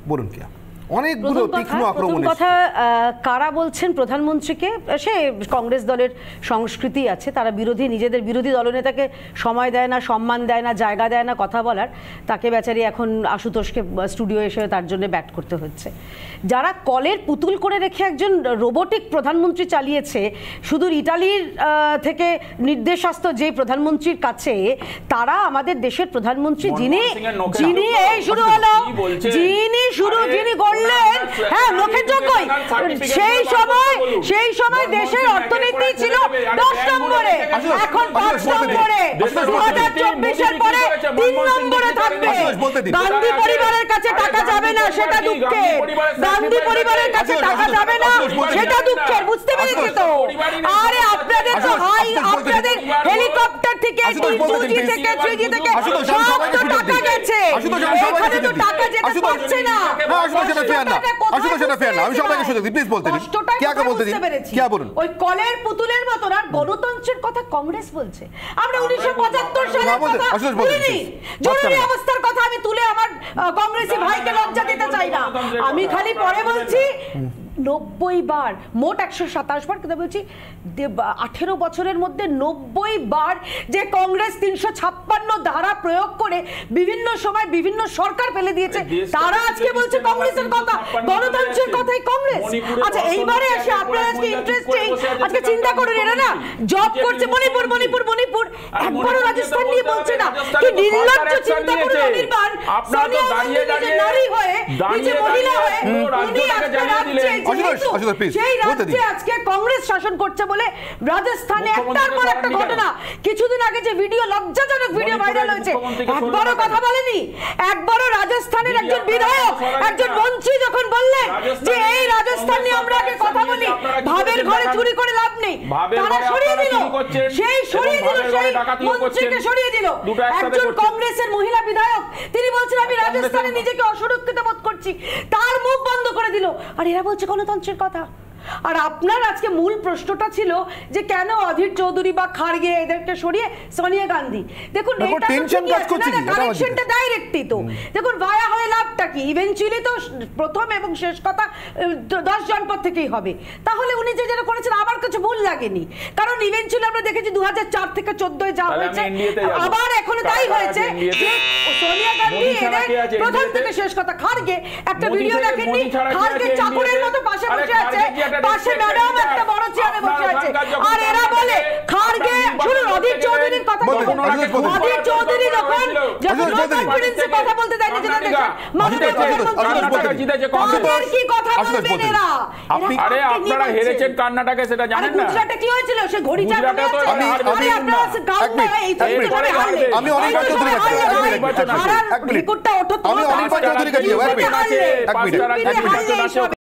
বলুন কি অনেকগুলো তীক্ষ্ণ আক্রমণ কথা কারা বলছেন প্রধানমন্ত্রীকে, সে কংগ্রেস দলের সংস্কৃতি আছে, তারা নিজেদের বিরোধী দলনেতাকে সময় দেয় না, সম্মান দেয় না, জায়গা দেয় না কথা বলার, তাকে বেচারি এখন আশুতোষকে স্টুডিও এসে তার জন্য ব্যাট করতে হচ্ছে। যারা কলের পুতুল করে রেখে একজন রোবোটিক প্রধানমন্ত্রী চালিয়েছে, সুদূর ইটালির থেকে নির্দেশাস্ত যে প্রধানমন্ত্রীর কাছে, তারা আমাদের দেশের প্রধানমন্ত্রী যিনি এই শুরু হলো যিনি করলেন, হ্যাঁ মুখের যোগ্যই, সেই সময় দেশের অর্থনীতি ছিল 10 নম্বরে, এখন 5 নম্বরে, 2024-এর পরে 3 নম্বরে থাকবে। গান্ধী পরিবারের কাছে টাকা যাবে না, সেটা দুঃখের। গান্ধী পরিবারের কাছে টাকা যাবে না, সেটা দুঃখের। বুঝতে পেরেছি তো? আরে আপনাদের তো আপনাদের হেলিকপ্টার থেকে, 2G থেকে, 3G থেকে সব তো টাকা গেছে, এখানে তো টাকা যেতে পারছে না। ওই কলের পুতুলের মতো আর গণতন্ত্রের কথা কংগ্রেস বলছে। আমরা 1975 সালের কথা বলিনি, জরুরি অবস্থার কথা আমি তুলে আমার কংগ্রেসি ভাইকে লজ্জা দিতে চাই না। আমি খালি পরে বলছি 90 বার, মোট 127 বার, কিন্তু বলছি 18 বছরের মধ্যে 90 বার যে কংগ্রেস 356 ধারা প্রয়োগ করে বিভিন্ন সময় বিভিন্ন সরকার ফেলে দিয়েছে, তারা আজকে বলছে কংগ্রেসের কথা, গণতন্ত্রের কথাই কংগ্রেস। আচ্ছা এইবারে এসে আপনারা আজকে ইন্টারেস্টিং, আজকে চিন্তা করুন, এরা না জব করছে মণিপুর, একবারও রাজস্থান নিয়ে বলছে না। কি নির্লজ্জ! চিন্তা করুন, অনির্বাণ সোনিয়া গান্ধী নিজে নারী হয়ে, নিজে মহিলা হয়ে, উনি আজকে রাজ্যে সেই রাজ্যে আজকে কংগ্রেস শাসন করছে বলে রাজস্থানে একটার পর একটা ঘটনা। কিছুদিন আগে যে ভিডিও, লজ্জাজনক ভিডিও ভাইরাল হয়েছে, একবারও কথা বলেনি। একবারও রাজস্থানের একজন বিধায়ক, একজন মন্ত্রী যখন বললেন যে এই রাজস্থান নিয়ে আমরা আগে কথা বলি, ভাবের ঘরে চুরি করে লাভ নেই, তারা সরিয়ে দিল, সেই মন্ত্রীকে সরিয়ে দিল। একজন কংগ্রেসের মহিলা বিধায়ক, তিনি বলছেন আমি রাজস্থানে নিজেকে অসুরক্ষিত বোধ করছি, তার মুখ বন্ধ করে দিল। আর এরা বলছে গণতন্ত্রের কথা। আর আপনার আজকে মূল প্রশ্নটা ছিল যে কেন অধীর চৌধুরী বা খাড়গে এদেরকে সরিয়ে সোনিয়া গান্ধী। দেখুন কানেকশনটা ডাইরেক্টই তো। দেখুন ভায়া হয়ে লাভটা কি? ইভেন্চুয়ালি তো প্রথম এবং শেষ কথা 10 জনপদ থেকেই হবে। তাহলে উনি যেটা করেছেন আমার কিছু ভুল লাগেনি, কারণ ইভেন্চুয়ালি আমরা দেখেছি 2004 থেকে 14 যা হয়েছে, আবার এখনো তাই হয়েছে যে সোনিয়া গান্ধী এদের প্রথম থেকে শেষ কথা। খাড়গে একটা ভিডিও দেখেননি, খাড়গে চাকরের মতো পাশে বসে আছে, পাশে ম্যাডাম একটা বড় চেয়ারে বসে আছে, আর এরা বলে খাড়গে। শুনুন অধীর চৌধুরীর কথা বলুন। অধীর চৌধুরী যখন কনফিডেন্সে কথা বলতে দেয়নি, যেটা দেখেন মাননীয় প্রধানমন্ত্রী কি কথা বলবেন এরা? আরে আপনারা হেরেছেন কর্ণাটকে, সেটা জানেন না? গুজরাটে কি হয়েছিল? সে ঘড়ি চালাতে আছে। আরে আপনারা গাউটা এই করে হারলে, আমি অনির্বাণ চৌধুরীর কাছে এক মিনিট, রিপোর্টটা ওঠো, আমি অনির্বাণ চৌধুরীর কাছে এক মিনিট